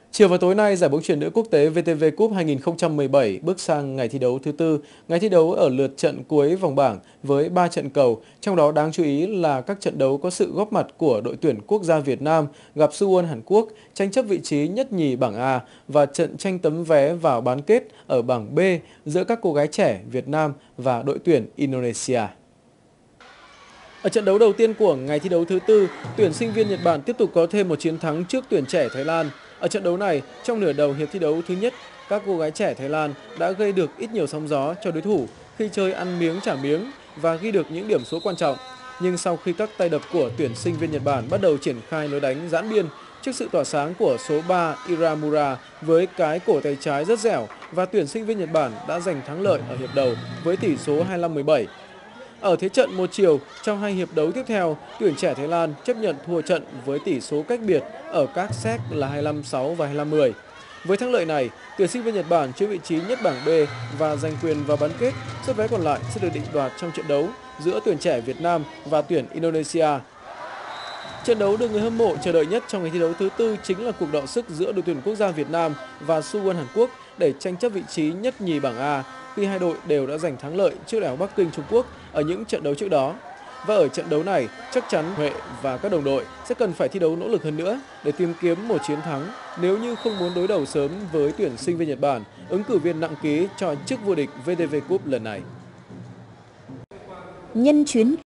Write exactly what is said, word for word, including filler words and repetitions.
Chiều và tối nay, giải bóng chuyền nữ quốc tế vê tê vê Cup hai nghìn không trăm mười bảy bước sang ngày thi đấu thứ tư. Ngày thi đấu ở lượt trận cuối vòng bảng với ba trận cầu, trong đó đáng chú ý là các trận đấu có sự góp mặt của đội tuyển quốc gia Việt Nam gặp Suwon Hàn Quốc, tranh chấp vị trí nhất nhì bảng A và trận tranh tấm vé vào bán kết ở bảng B giữa các cô gái trẻ Việt Nam và đội tuyển Indonesia. Ở trận đấu đầu tiên của ngày thi đấu thứ tư, tuyển sinh viên Nhật Bản tiếp tục có thêm một chiến thắng trước tuyển trẻ Thái Lan. Ở trận đấu này, trong nửa đầu hiệp thi đấu thứ nhất, các cô gái trẻ Thái Lan đã gây được ít nhiều sóng gió cho đối thủ khi chơi ăn miếng trả miếng và ghi được những điểm số quan trọng. Nhưng sau khi các tay đập của tuyển sinh viên Nhật Bản bắt đầu triển khai lối đánh giãn biên, trước sự tỏa sáng của số ba Iramura với cái cổ tay trái rất dẻo, và tuyển sinh viên Nhật Bản đã giành thắng lợi ở hiệp đầu với tỷ số hai mươi lăm mười bảy. Ở thế trận một chiều, trong hai hiệp đấu tiếp theo, tuyển trẻ Thái Lan chấp nhận thua trận với tỷ số cách biệt ở các set là hai mươi lăm sáu và hai mươi lăm mười. Với thắng lợi này, tuyển sinh viên Nhật Bản chiếm vị trí nhất bảng B và giành quyền vào bán kết. Suất vé còn lại sẽ được định đoạt trong trận đấu giữa tuyển trẻ Việt Nam và tuyển Indonesia. Trận đấu được người hâm mộ chờ đợi nhất trong ngày thi đấu thứ tư chính là cuộc đọ sức giữa đội tuyển quốc gia Việt Nam và Suwon Hàn Quốc để tranh chấp vị trí nhất nhì bảng A, khi hai đội đều đã giành thắng lợi trước Đại học Bắc Kinh Trung Quốc ở những trận đấu trước đó. Và ở trận đấu này, chắc chắn Huệ và các đồng đội sẽ cần phải thi đấu nỗ lực hơn nữa để tìm kiếm một chiến thắng nếu như không muốn đối đầu sớm với tuyển sinh viên Nhật Bản, ứng cử viên nặng ký cho chức vô địch vê tê vê Cup lần này. Nhân chuyến